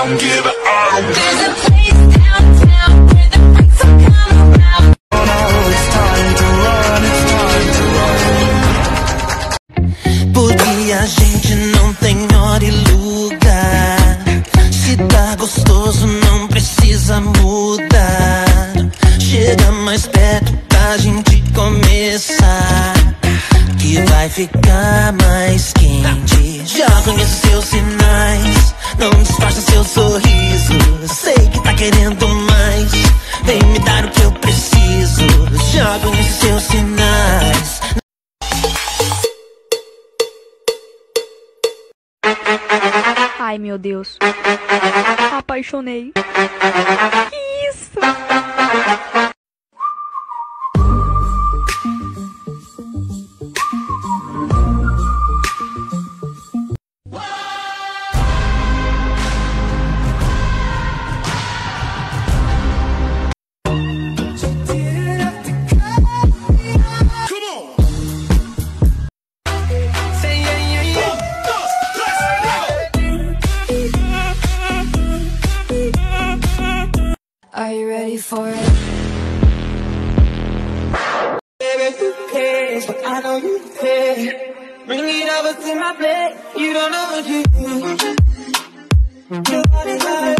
don't give a There's a place downtown where the freaks will come around. It's time to run, it's time to run. Porque a gente não tem hora e lugar. Se tá gostoso não precisa mudar. Chega mais perto pra gente começar, que vai ficar mais quente. Já conheço seus sinais, não disfarça seu sorriso. Sei que tá querendo mais, vem me dar o que eu preciso. Já conheço seus sinais. Ai, meu Deus. Apaixonei. Que isso? Are you ready for it? Baby, who cares? But I know you care. Bring it over to my bed. You don't know what you do. Your body's like